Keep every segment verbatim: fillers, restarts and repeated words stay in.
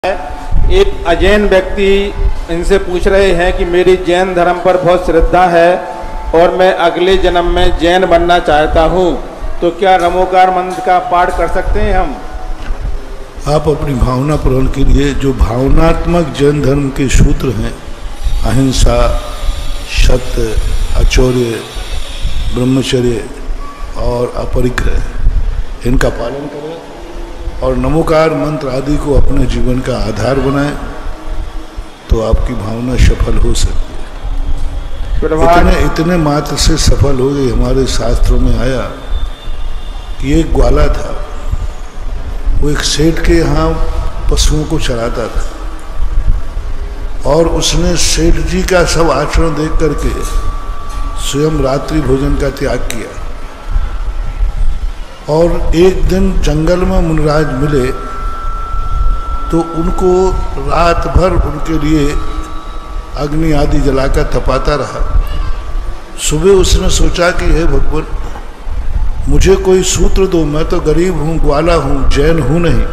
एक अजैन व्यक्ति इनसे पूछ रहे हैं कि मेरी जैन धर्म पर बहुत श्रद्धा है और मैं अगले जन्म में जैन बनना चाहता हूँ, तो क्या नमोकार मंत्र का पाठ कर सकते हैं हम? आप अपनी भावना पूर्ण के लिए जो भावनात्मक जैन धर्म के सूत्र हैं, अहिंसा, सत्य, आचौर्य, ब्रह्मचर्य और अपरिग्रह, इनका पालन करें और नमोकार मंत्र आदि को अपने जीवन का आधार बनाएं, तो आपकी भावना सफल हो सकती है। इतने इतने मात्र से सफल हो गई। हमारे शास्त्रों में आया कि एक ग्वाला था, वो एक सेठ के यहाँ पशुओं को चराता था और उसने सेठ जी का सब आचरण देख करके स्वयं रात्रि भोजन का त्याग किया। और एक दिन जंगल में मुनिराज मिले तो उनको रात भर उनके लिए अग्नि आदि जलाकर तपाता रहा। सुबह उसने सोचा कि हे भगवान, मुझे कोई सूत्र दो, मैं तो गरीब हूँ, ग्वाला हूँ, जैन हूँ नहीं,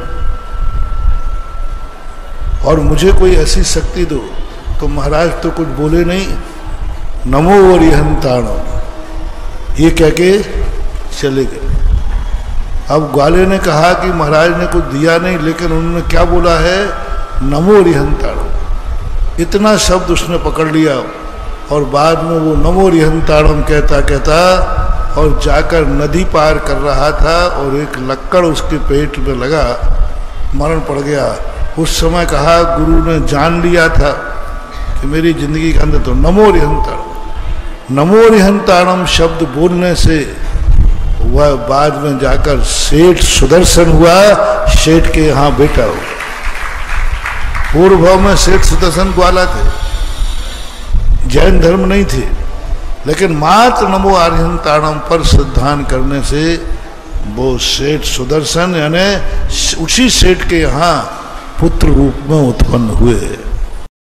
और मुझे कोई ऐसी शक्ति दो। तो महाराज तो कुछ बोले नहीं, नमो वरिहंताणो ये कह के चले गए। अब ग्वाले ने कहा कि महाराज ने कुछ दिया नहीं, लेकिन उन्होंने क्या बोला है, नमो रिहंताणो। इतना शब्द उसने पकड़ लिया और बाद में वो नमो रिहंताणम कहता कहता और जाकर नदी पार कर रहा था और एक लक्कड़ उसके पेट में लगा, मरण पड़ गया। उस समय कहा, गुरु ने जान लिया था कि मेरी जिंदगी के अंदर तो नमो रिहंताणम, नमो रिहंताणम शब्द बोलने से वह बाद में जाकर सेठ सुदर्शन हुआ, सेठ के यहाँ बेटा हो। पूर्व भाव में सेठ सुदर्शन ग्वाला थे, जैन धर्म नहीं थे, लेकिन मात्र नमो आर्यंताणम पर श्रद्धान करने से वो सेठ सुदर्शन यानी उसी सेठ के यहाँ पुत्र रूप में उत्पन्न हुए।